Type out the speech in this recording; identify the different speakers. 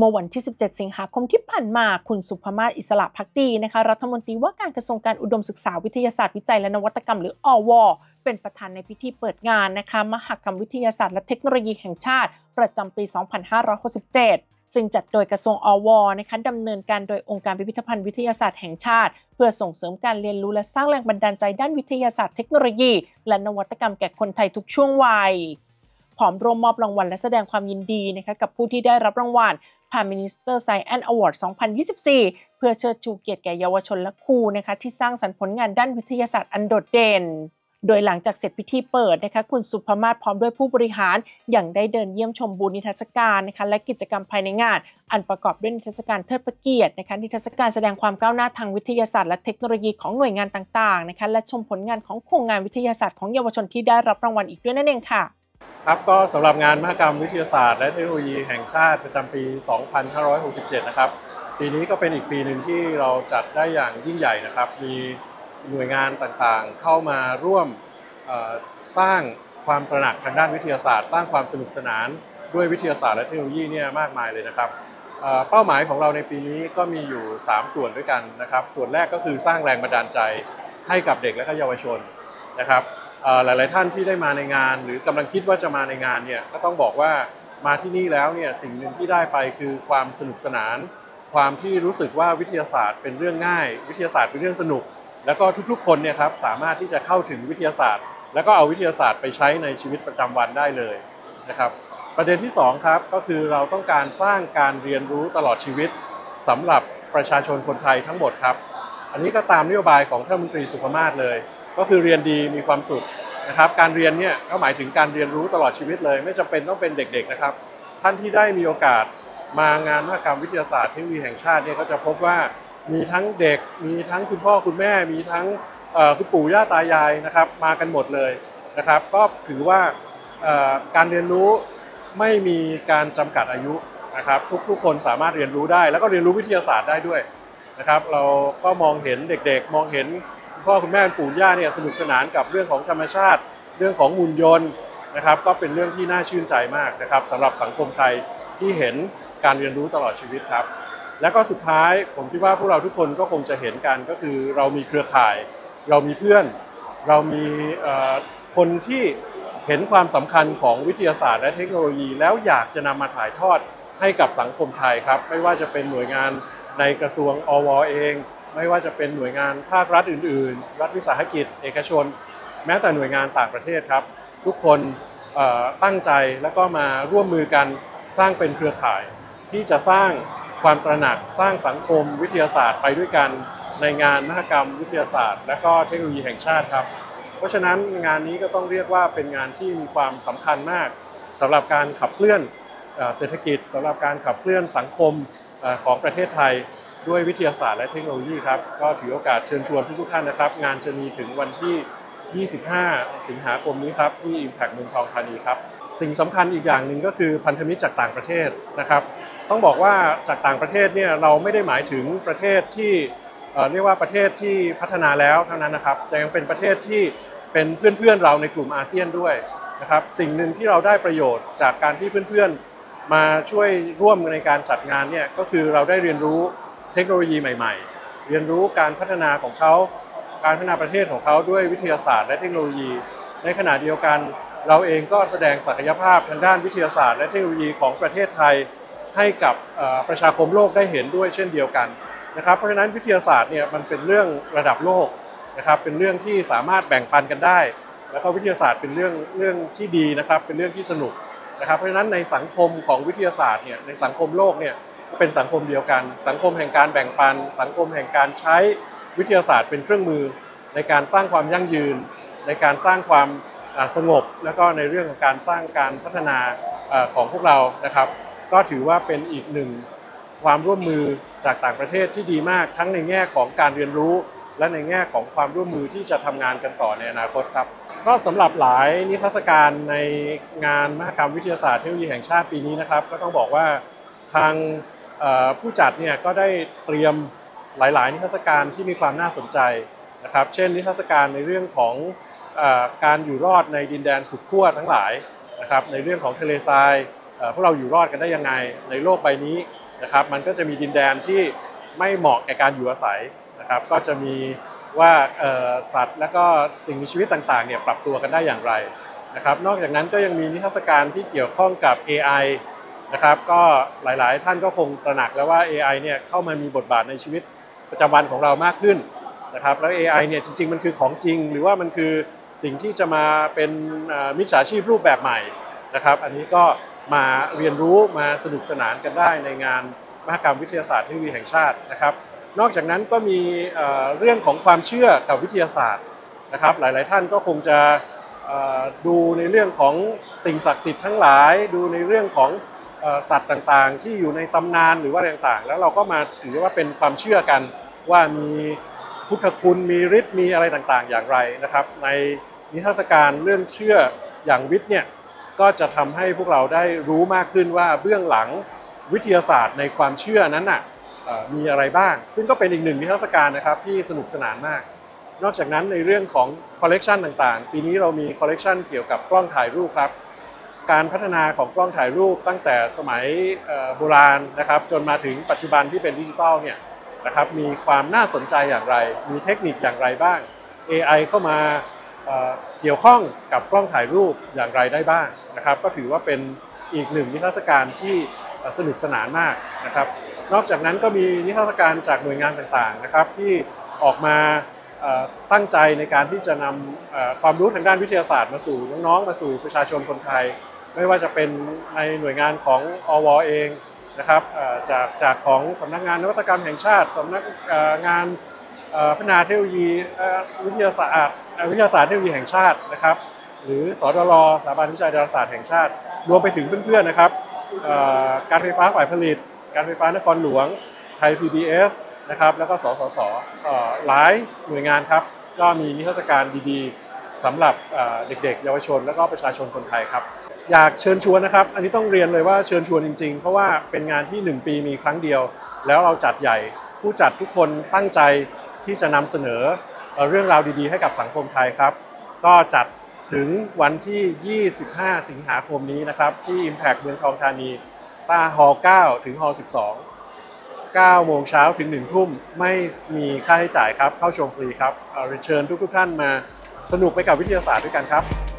Speaker 1: มื่อวันที่ 17 สิงหาคมที่ผ่านมาคุณสุภมาศ อิสระภักดีนะคะรัฐมนตรีว่าการกระทรวงการอุดมศึกษาวิทยาศาสตร์วิจัยและนวัตกรรมหรืออว.เป็นประธานในพิธีเปิดงานนะคะมหกรรมวิทยาศาสตร์และเทคโนโลยีแห่งชาติประจำปี 2567 ซึ่งจัดโดยกระทรวงอว.นะคะดำเนินการโดยองค์การพิพิธภัณฑ์วิทยาศาสตร์แห่งชาติเพื่อส่งเสริมการเรียนรู้และสร้างแรงบันดาลใจด้านวิทยาศาสตร์เทคโนโลยีและนวัตกรรมแก่คนไทยทุกช่วงวัยพร้อมร่วมมอบรางวัลและแสดงความยินดีนะคะกับผู้ที่ได้รับรางวัลPrime Minister Science Award 2024 เพื่อเชิดชูเกียรติแก่เยาวชนและครูนะคะที่สร้างสรรค์ผลงานด้านวิทยาศาสตร์อันโดดเด่นโดยหลังจากเสร็จพิธีเปิดนะคะคุณสุภมาศพร้อมด้วยผู้บริหารอย่างได้เดินเยี่ยมชมบูธนิทรรศการนะคะและกิจกรรมภายในงานอันประกอบด้วยนิทรรศการเทิดพระเกียรตินะคะนิทรรศการแสดงความก้าวหน้าทางวิทยาศาสตร์และเทคโนโลยีของหน่วยงานต่างๆนะคะและชมผลงานของโครงงานวิทยาศาสตร์ของเยาวชนที่ได้รับรางวัลอีกด้วยนั่นเองค่ะ
Speaker 2: ครับก็สำหรับงานมหกรรมวิทยาศาสตร์และเทคโนโลยีแห่งชาติประจำปี 2567 นะครับปีนี้ก็เป็นอีกปีหนึ่งที่เราจัดได้อย่างยิ่งใหญ่นะครับมีหน่วยงานต่างๆเข้ามาร่วมสร้างความตระหนักทางด้านวิทยาศาสตร์สร้างความสนุกสนานด้วยวิทยาศาสตร์และเทคโนโลยีเนี่ยมากมายเลยนะครับเป้าหมายของเราในปีนี้ก็มีอยู่3ส่วนด้วยกันนะครับส่วนแรกก็คือสร้างแรงบันดาลใจให้กับเด็กและเยาวชนนะครับหลายๆท่านที่ได้มาในงานหรือกำลังคิดว่าจะมาในงานเนี่ยก็ต้องบอกว่ามาที่นี่แล้วเนี่ยสิ่งหนึ่งที่ได้ไปคือความสนุกสนานความที่รู้สึกว่าวิทยาศาสตร์เป็นเรื่องง่ายวิทยาศาสตร์เป็นเรื่องสนุกแล้วก็ทุกๆคนเนี่ยครับสามารถที่จะเข้าถึงวิทยาศาสตร์แล้วก็เอาวิทยาศาสตร์ไปใช้ในชีวิตประจำวันได้เลยนะครับประเด็นที่2ครับก็คือเราต้องการสร้างการเรียนรู้ตลอดชีวิตสำหรับประชาชนคนไทยทั้งหมดครับอันนี้ก็ตามนโยบายของท่านรัฐมนตรีสุภมาศเลยก็คือเรียนดีมีความสุขนะครับการเรียนเนี่ยก็หมายถึงการเรียนรู้ตลอดชีวิตเลยไม่จำเป็นต้องเป็นเด็กๆนะครับท่านที่ได้มีโอกาสมางานมหกรรมวิทยาศาสตร์เทคโนโลยีแห่งชาติเนี่ยก็จะพบว่ามีทั้งเด็กมีทั้งคุณพ่อคุณแม่มีทั้งคุณปู่ย่าตายายนะครับมากันหมดเลยนะครับก็ถือว่าการเรียนรู้ไม่มีการจำกัดอายุนะครับทุกคนสามารถเรียนรู้ได้แล้วก็เรียนรู้วิทยาศาสตร์ได้ด้วยนะครับเราก็มองเห็นเด็กๆมองเห็นพ่อคุณแม่ปู่ย่าเนี่ยสนุกสนานกับเรื่องของธรรมชาติเรื่องของหุ่นยนต์นะครับก็เป็นเรื่องที่น่าชื่นใจมากนะครับสำหรับสังคมไทยที่เห็นการเรียนรู้ตลอดชีวิตครับและก็สุดท้ายผมคิดว่าพวกเราทุกคนก็คงจะเห็นกันก็คือเรามีเครือข่ายเรามีเพื่อนเรามีคนที่เห็นความสำคัญของวิทยาศาสตร์และเทคโนโลยีแล้วอยากจะนำมาถ่ายทอดให้กับสังคมไทยครับไม่ว่าจะเป็นหน่วยงานในกระทรวงอว.เองไม่ว่าจะเป็นหน่วยงานภาครัฐอื่นๆรัฐวิสาหกิจเอกชนแม้แต่หน่วยงานต่างประเทศครับทุกคนตั้งใจแล้วก็มาร่วมมือกันสร้างเป็นเครือข่ายที่จะสร้างความตระหนักสร้างสังคมวิทยาศาสตร์ไปด้วยกันในงานมหกรรมวิทยาศาสตร์และก็เทคโนโลยีแห่งชาติครับเพราะฉะนั้นงานนี้ก็ต้องเรียกว่าเป็นงานที่มีความสำคัญมากสำหรับการขับเคลื่อนเศรษฐกิจสำหรับการขับเคลื่อนสังคมของประเทศไทยด้วยวิทยาศาสตร์และเทคโนโลยีครับก็ถือโอกาสเชิญชวนทุกท่านนะครับงานจะมีถึงวันที่ 25 สิงหาคมนี้ครับที่ Impact เมืองทองธานีครับสิ่งสำคัญอีกอย่างหนึ่งก็คือพันธมิตรจากต่างประเทศนะครับต้องบอกว่าจากต่างประเทศเนี่ยเราไม่ได้หมายถึงประเทศที่เรียกว่าประเทศที่พัฒนาแล้วเท่านั้นนะครับแต่ยังเป็นประเทศที่เป็นเพื่อนๆเราในกลุ่มอาเซียนด้วยนะครับสิ่งหนึ่งที่เราได้ประโยชน์จากการที่เพื่อนๆมาช่วยร่วมในการจัดงานเนี่ยก็คือเราได้เรียนรู้เทคโนโลยีใหม่ๆเรียนรู้การพัฒนาของเขาการพัฒนาประเทศของเขาด้วยวิทยาศาสตร์และเทคโนโลยีในขณะเดียวกันเราเองก็แสดงศักยภาพทางด้านวิทยาศาสตร์และเทคโนโลยีของประเทศไทยให้กับประชาคมโลกได้เห็นด้วยเช่นเดียวกันนะครับเพราะฉะนั้นวิทยาศาสตร์เนี่ยมันเป็นเรื่องระดับโลกนะครับเป็นเรื่องที่สามารถแบ่งปันกันได้แล้วก็วิทยาศาสตร์เป็นเรื่องที่ดีนะครับเป็นเรื่องที่สนุกนะครับเพราะฉะนั้นในสังคมของวิทยาศาสตร์เนี่ยในสังคมโลกเนี่ยเป็นสังคมเดียวกันสังคมแห่งการแบ่งปันสังคมแห่งการใช้วิทยาศาสตร์เป็นเครื่องมือในการสร้างความยั่งยืนในการสร้างความสงบแล้วก็ในเรื่องของการสร้างการพัฒนาของพวกเรานะครับก็ถือว่าเป็นอีกหนึ่งความร่วมมือจากต่างประเทศที่ดีมากทั้งในแง่ของการเรียนรู้และในแง่ของความร่วมมือที่จะทำงานกันต่อในอนาคตครับก็สำหรับหลายนิทรรศการในงานมหกรรมวิทยาศาสตร์เทคโนโลยีแห่งชาติปีนี้นะครับก็ต้องบอกว่าทางผู้จัดเนี่ยก็ได้เตรียมหลายๆนิทรรศการที่มีความน่าสนใจนะครับเช่นนิทรรศการในเรื่องของการอยู่รอดในดินแดนสุดขั้วทั้งหลายนะครับในเรื่องของทะเลทรายพวกเราอยู่รอดกันได้ยังไงในโลกใบนี้นะครับมันก็จะมีดินแดนที่ไม่เหมาะแก่การอยู่อาศัยนะครับก็จะมีว่าสัตว์และก็สิ่งมีชีวิตต่างๆเนี่ยปรับตัวกันได้อย่างไรนะครับนอกจากนั้นก็ยังมีนิทรรศการที่เกี่ยวข้องกับ AI นะครับก็หลายๆท่านก็คงตระหนักแล้วว่า AI เนี่ยเข้ามามีบทบาทในชีวิตประจำวันของเรามากขึ้นนะครับแล้ว AI เนี่ยจริงๆมันคือของจริงหรือว่ามันคือสิ่งที่จะมาเป็นมิจฉาชีพรูปแบบใหม่นะครับอันนี้ก็มาเรียนรู้มาสนุกสนานกันได้ในงานมหกรรมวิทยาศาสตร์เทคโนโลยีแห่งชาตินะครับนอกจากนั้นก็มีเรื่องของความเชื่อกับวิทยาศาสตร์นะครับหลายๆท่านก็คงจะดูในเรื่องของสิ่งศักดิ์สิทธิ์ทั้งหลายดูในเรื่องของสัตว์ต่างๆที่อยู่ในตำนานหรือว่าต่างๆแล้วเราก็มาถือว่าเป็นความเชื่อกันว่ามีพุทธคุณมีฤทธิ์มีอะไรต่างๆอย่างไรนะครับในนิทรรศการเรื่องเชื่ออย่างวิทย์เนี่ยก็จะทำให้พวกเราได้รู้มากขึ้นว่าเบื้องหลังวิทยาศาสตร์ในความเชื่อนั้นน่ะมีอะไรบ้างซึ่งก็เป็นอีกหนึ่งนิทรรศการนะครับที่สนุกสนานมากนอกจากนั้นในเรื่องของคอลเลกชันต่างๆปีนี้เรามีคอลเลกชันเกี่ยวกับกล้องถ่ายรูปครับการพัฒนาของกล้องถ่ายรูปตั้งแต่สมัยโบราณนะครับจนมาถึงปัจจุบันที่เป็นดิจิทัลเนี่ยนะครับมีความน่าสนใจอย่างไรมีเทคนิคอย่างไรบ้าง AI เข้ามาเกี่ยวข้องกับกล้องถ่ายรูปอย่างไรได้บ้างนะครับก็ถือว่าเป็นอีกหนึ่งนิทรรศการที่สนุกสนานมากนะครับนอกจากนั้นก็มีนิทรรศการจากหน่วยงานต่างๆนะครับที่ออกมาตั้งใจในการที่จะนำความรู้ทางด้านวิทยาศาสตร์มาสู่น้องๆมาสู่ประชาชนคนไทยไม่ว่าจะเป็นในหน่วยงานของอว.เองนะครับจากของสำนักงานนวัตกรรมแห่งชาติสำนักงานพัฒนาเทคโนโลยีวิทยาศาสตร์เทคโนโลยีแห่งชาตินะครับหรือสดล.สถาบันวิจัยดาราศาสตร์แห่งชาติรวมไปถึงเพื่อนๆนะครับการไฟฟ้าฝ่ายผลิตการไฟฟ้านครหลวงไทย PBS นะครับแล้วก็สสส.หลายหน่วยงานครับก็มีนิทรรศการดีๆสำหรับเด็กๆเยาวชนและก็ประชาชนคนไทยครับอยากเชิญชวนนะครับอันนี้ต้องเรียนเลยว่าเชิญชวนจริงๆเพราะว่าเป็นงานที่1ปีมีครั้งเดียวแล้วเราจัดใหญ่ผู้จัดทุกคนตั้งใจที่จะนำเสนอเรื่องราวดีๆให้กับสังคมไทยครับก็จัดถึงวันที่ 25 สิงหาคมนี้นะครับที่ Impact เมืองทองธานีต้าฮอ9ถึงฮอ12 9 โมงเช้าถึง 1 ทุ่มไม่มีค่าใช้จ่ายครับเข้าชมฟรีครับเชิญทุกท่านมาสนุกไปกับวิทยาศาสตร์ด้วยกันครับ